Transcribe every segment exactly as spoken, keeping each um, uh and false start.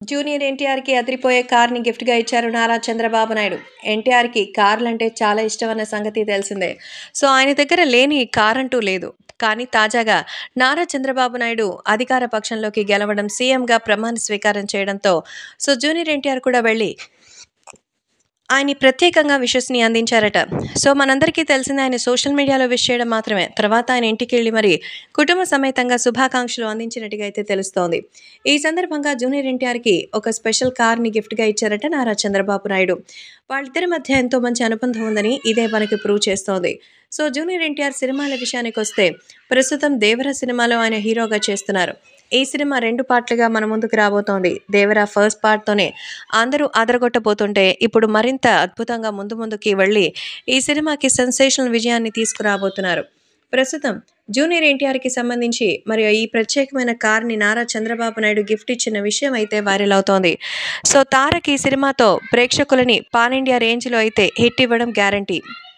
Junior ఎన్టీఆర్‌కి అదిరిపోయే కార్‌ని గిఫ్ట్‌గా ఇచ్చారు నారా చంద్రబాబు నాయుడు. ఎన్టీఆర్‌కి కార్లంటే చాలా ఇష్టమన్న సంగతి తెలిసిందే. సో, ఆయన దగ్గర లేని కారంటూ లేదు. కానీ తాజాగా నారా చంద్రబాబు నాయుడు అధికార పక్షంలోకి గెలవడం, సీఎంగా ప్రమాణ స్వీకారం చేయడంతో సో, జూనియర్ ఎన్టీఆర్ కూడా వెళ్లి ఆయన్ని ప్రత్యేకంగా విషెస్‌ని అందించారట. సో, మనందరికీ తెలిసిందే ఆయన సోషల్ మీడియాలో విష్ చేయడం మాత్రమే. తర్వాత ఆయన ఇంటికెళ్లి మరి కుటుంబ సమేతంగా శుభాకాంక్షలు అందించినట్టుగా అయితే తెలుస్తోంది. ఈ సందర్భంగా జూనియర్ ఎన్టీఆర్‌కి ఒక స్పెషల్ కార్‌ని గిఫ్ట్‌గా ఇచ్చారట నారా చంద్రబాబు నాయుడు. వాళ్ళిద్దరి మధ్య ఎంతో మంచి అనుబంధం ఉందని ఇదే మనకి ప్రూవ్ చేస్తోంది. సో, జూనియర్ ఎన్టీఆర్ సినిమాల విషయానికొస్తే ప్రస్తుతం 'దేవర' సినిమాలో ఆయన హీరోగా చేస్తున్నారు. ఈ సినిమా రెండు పార్ట్‌లుగా మన ముందుకు రాబోతోంది. 'దేవర' ఫస్ట్ పార్ట్‌తోనే అందరూ అదరగొట్టబోతుంటే, ఇప్పుడు మరింత అద్భుతంగా ముందు ముందుకి వెళ్ళి ఈ సినిమాకి సెన్సేషనల్ విజయాన్ని తీసుకురాబోతున్నారు. ప్రస్తుతం జూనియర్ ఎన్టీఆర్‌కి సంబంధించి మరి ఈ ప్రత్యేకమైన కార్‌ని నారా చంద్రబాబు నాయుడు గిఫ్ట్ ఇచ్చిన విషయం అయితే వైరల్ అవుతోంది. సో, తారక్ ఈ సినిమాతో ప్రేక్షకులని పాన్ ఇండియా రేంజ్‌లో అయితే హిట్ ఇవ్వడం గ్యారంటీ.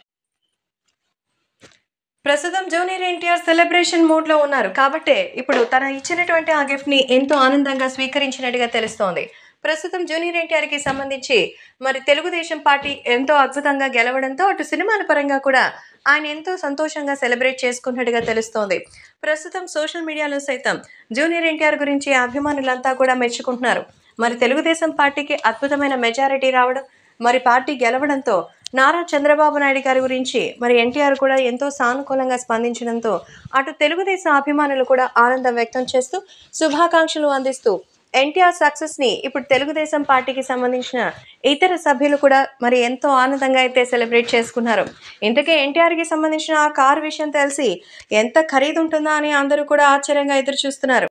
ప్రస్తుతం జూనియర్ ఎన్టీఆర్ సెలబ్రేషన్ మూడ్‌లో ఉన్నారు. కాబట్టే ఇప్పుడు తను ఇచ్చినటువంటి ఆ గిఫ్ట్‌ని ఎంతో ఆనందంగా స్వీకరించినట్టుగా తెలుస్తోంది. ప్రస్తుతం జూనియర్ ఎన్టీఆర్‌కి సంబంధించి మరి తెలుగుదేశం పార్టీ ఎంతో అద్భుతంగా గెలవడంతో అటు సినిమాల పరంగా కూడా ఆయన ఎంతో సంతోషంగా సెలబ్రేట్ చేసుకున్నట్టుగా తెలుస్తోంది. ప్రస్తుతం సోషల్ మీడియాలో సైతం జూనియర్ ఎన్టీఆర్ గురించి అభిమానులంతా కూడా మెచ్చుకుంటున్నారు. మరి తెలుగుదేశం పార్టీకి అద్భుతమైన మెజారిటీ రావడం, మరి పార్టీ గెలవడంతో నారా చంద్రబాబు నాయుడు గారి గురించి మరి ఎన్టీఆర్ కూడా ఎంతో సానుకూలంగా స్పందించడంతో అటు తెలుగుదేశం అభిమానులు కూడా ఆనందం వ్యక్తం చేస్తూ శుభాకాంక్షలు అందిస్తూ ఎన్టీఆర్ సక్సెస్‌ని ఇప్పుడు తెలుగుదేశం పార్టీకి సంబంధించిన ఇతర సభ్యులు కూడా మరి ఎంతో ఆనందంగా అయితే సెలబ్రేట్ చేసుకున్నారు. ఇంతకీ ఎన్టీఆర్‌కి సంబంధించిన ఆ కారు విషయం తెలిసి ఎంత ఖరీదుంటుందా అని అందరూ కూడా ఆశ్చర్యంగా ఎదురు చూస్తున్నారు.